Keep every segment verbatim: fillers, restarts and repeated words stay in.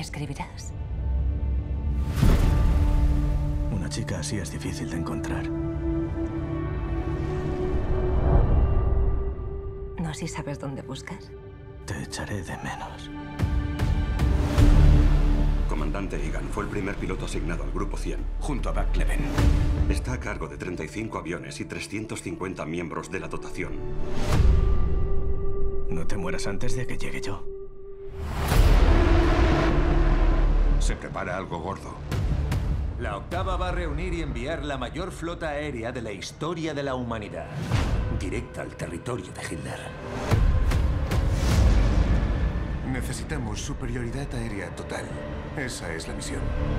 escribirás? Una chica así es difícil de encontrar. No, si sabes dónde buscar. Te echaré de menos. Comandante Egan fue el primer piloto asignado al Grupo cien, junto a Buck Leven. Está a cargo de treinta y cinco aviones y trescientos cincuenta miembros de la dotación. No te mueras antes de que llegue yo. Se prepara algo gordo. La octava va a reunir y enviar la mayor flota aérea de la historia de la humanidad. Directa al territorio de Hitler. Necesitamos superioridad aérea total. Esa es la misión.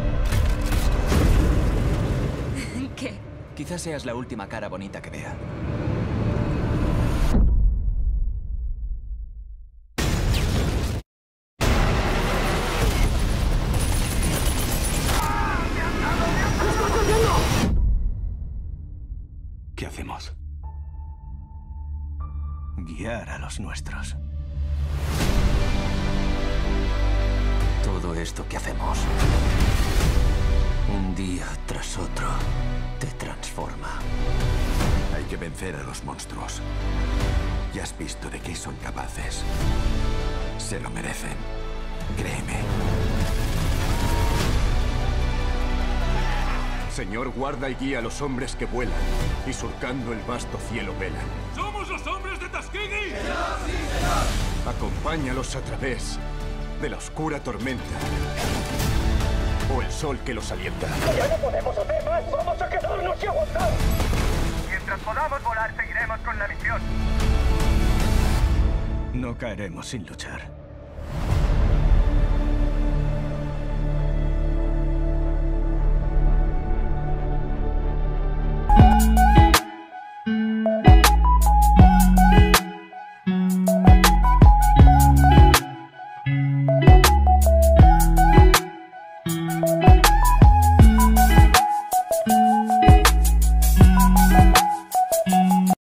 ¿Qué? Quizás seas la última cara bonita que vea. ¿Qué hacemos? Guiar a los nuestros. Todo esto que hacemos, un día tras otro, te transforma. Hay que vencer a los monstruos. Ya has visto de qué son capaces. Se lo merecen. Créeme. Señor, guarda y guía a los hombres que vuelan y surcando el vasto cielo velan. ¡Somos los hombres de Tuskegee! ¡Señor, sí, señor! Acompáñalos a través de la oscura tormenta o el sol que los alienta. ¡Ya no podemos hacer más! ¡Vamos a quedarnos y aguantar! Mientras podamos volar, seguiremos con la misión. No caeremos sin luchar.